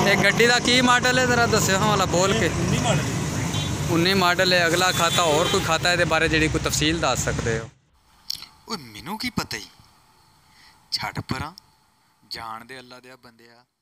ये गड्डी का की मॉडल है जरा दस्यो हाँ वाला बोल के। 19 मॉडल है। अगला खाता और कोई खाता है बारे जी कोई तफसील दस सकते हो? मैनू की पता ही छड़ परा जान दे अल्लाह दे बंदे।